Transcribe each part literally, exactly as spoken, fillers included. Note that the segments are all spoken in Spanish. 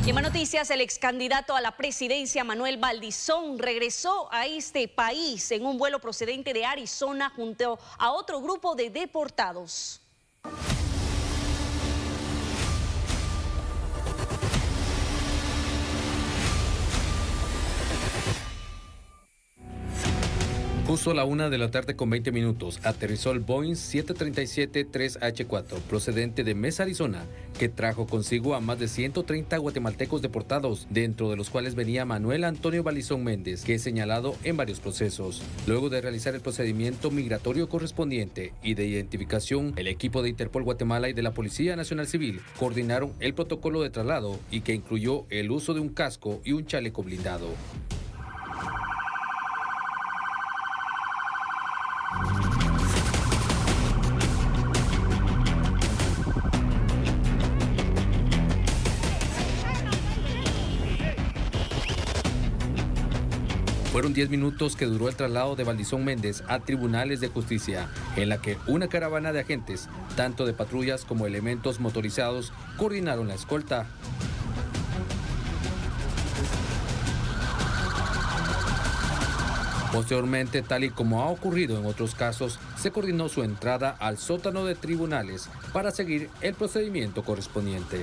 En más noticias, el ex candidato a la presidencia Manuel Valdizón regresó a este país en un vuelo procedente de Arizona junto a otro grupo de deportados. Justo a la una de la tarde con veinte minutos, aterrizó el Boeing siete treinta y siete tres H cuatro, procedente de Mesa, Arizona, que trajo consigo a más de ciento treinta guatemaltecos deportados, dentro de los cuales venía Manuel Antonio Valdizón Méndez, que es señalado en varios procesos. Luego de realizar el procedimiento migratorio correspondiente y de identificación, el equipo de Interpol Guatemala y de la Policía Nacional Civil coordinaron el protocolo de traslado y que incluyó el uso de un casco y un chaleco blindado. Fueron diez minutos que duró el traslado de Valdizón Méndez a tribunales de justicia, en la que una caravana de agentes, tanto de patrullas como elementos motorizados, coordinaron la escolta. Posteriormente, tal y como ha ocurrido en otros casos, se coordinó su entrada al sótano de tribunales para seguir el procedimiento correspondiente.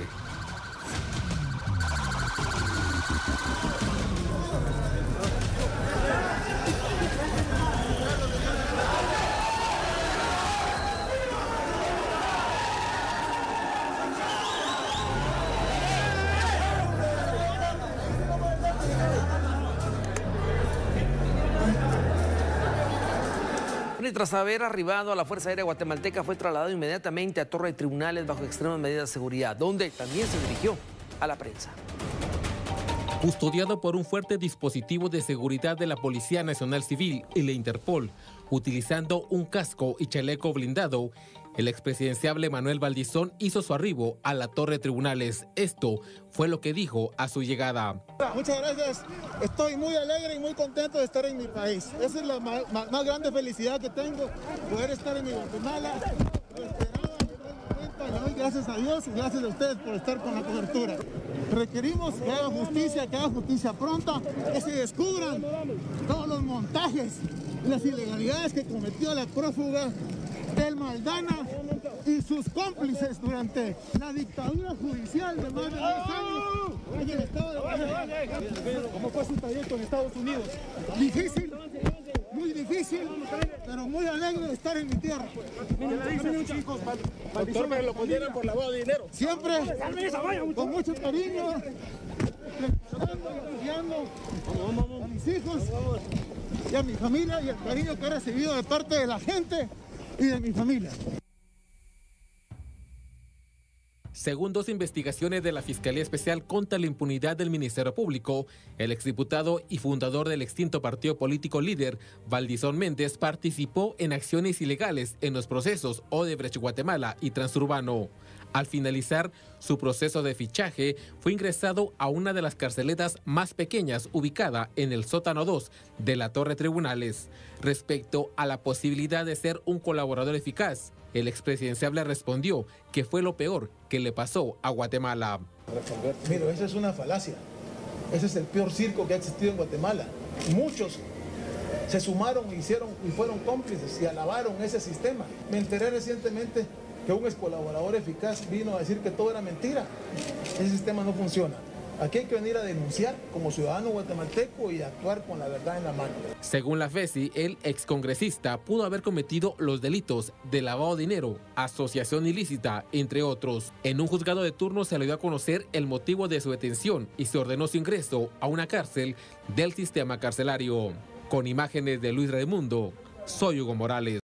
Y tras haber arribado a la Fuerza Aérea Guatemalteca, fue trasladado inmediatamente a Torre de Tribunales bajo extremas medidas de seguridad, donde también se dirigió a la prensa. Custodiado por un fuerte dispositivo de seguridad de la Policía Nacional Civil y la Interpol, utilizando un casco y chaleco blindado, el expresidenciable Manuel Valdizón hizo su arribo a la Torre de Tribunales. Esto fue lo que dijo a su llegada. Muchas gracias. Estoy muy alegre y muy contento de estar en mi país. Esa es la más, más, más grande felicidad que tengo, poder estar en mi Guatemala. Lo esperaba, le doy gracias a Dios y gracias a ustedes por estar con la cobertura. Requerimos que haga justicia, que haga justicia pronta, que se descubran todos los montajes y las ilegalidades que cometió la prófuga del Maldana y sus cómplices durante la dictadura judicial de más de diez años en el estado de Guatemala. ¿Cómo fue su trayecto en Estados Unidos? Difícil, muy difícil, pero muy alegre de estar en mi tierra. Doctor, pero lo condenan por lavado de dinero. Siempre, con mucho cariño, estudiando a mis hijos y a mi familia y el cariño que he recibido de parte de la gente y de mi familia. Según dos investigaciones de la Fiscalía Especial contra la Impunidad del Ministerio Público, el exdiputado y fundador del extinto partido político Líder, Valdizón Méndez, participó en acciones ilegales en los procesos Odebrecht Guatemala y Transurbano. Al finalizar su proceso de fichaje, fue ingresado a una de las carceletas más pequeñas ubicada en el sótano dos de la Torre de Tribunales. Respecto a la posibilidad de ser un colaborador eficaz, el expresidenciable respondió que fue lo peor que le pasó a Guatemala. Mira, esa es una falacia. Ese es el peor circo que ha existido en Guatemala. Muchos se sumaron, hicieron y fueron cómplices y alabaron ese sistema. Me enteré recientemente que un ex colaborador eficaz vino a decir que todo era mentira. Ese sistema no funciona. Aquí hay que venir a denunciar como ciudadano guatemalteco y actuar con la verdad en la mano. Según la FESI, el excongresista pudo haber cometido los delitos de lavado de dinero, asociación ilícita, entre otros. En un juzgado de turno se le dio a conocer el motivo de su detención y se ordenó su ingreso a una cárcel del sistema carcelario. Con imágenes de Luis Raimundo, soy Hugo Morales.